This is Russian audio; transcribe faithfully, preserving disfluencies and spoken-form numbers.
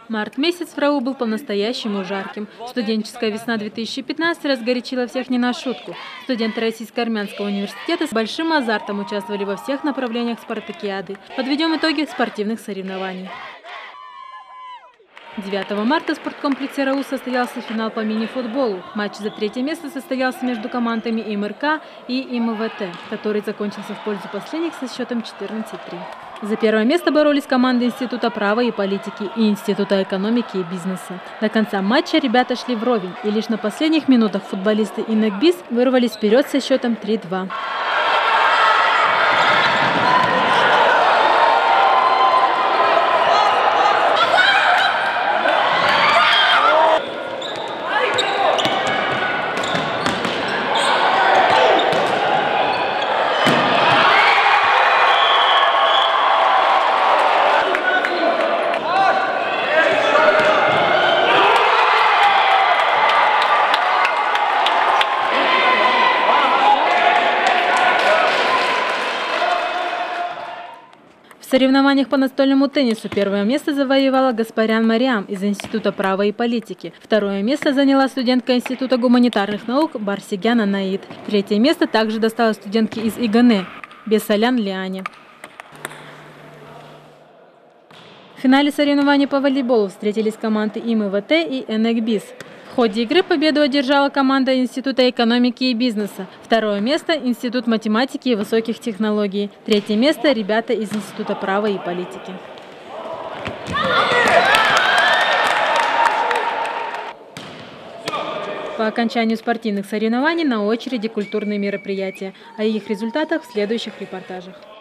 Март месяц в РАУ был по-настоящему жарким. Студенческая весна две тысячи пятнадцать разгорячила всех не на шутку. Студенты Российско-Армянского университета с большим азартом участвовали во всех направлениях спартакиады. Подведем итоги спортивных соревнований. девятого марта в спорткомплексе РАУ состоялся финал по мини-футболу. Матч за третье место состоялся между командами ИМРК и ИМВТ, который закончился в пользу последних со счетом четырнадцать три. За первое место боролись команды Института права и политики и Института экономики и бизнеса. До конца матча ребята шли вровень, и лишь на последних минутах футболисты ИНЭКБИС вырвались вперед со счетом три два. В соревнованиях по настольному теннису первое место завоевала Гаспарян Мариам из Института права и политики. Второе место заняла студентка Института гуманитарных наук Барсигян Анаид. Третье место также досталось студентке из ИГН Бесалян Лиане. В финале соревнований по волейболу встретились команды ИМВТ и ИНЭКБИС. В ходе игры победу одержала команда Института экономики и бизнеса. Второе место – Институт математики и высоких технологий. Третье место – ребята из Института права и политики. По окончанию спортивных соревнований на очереди культурные мероприятия. О их результатах в следующих репортажах.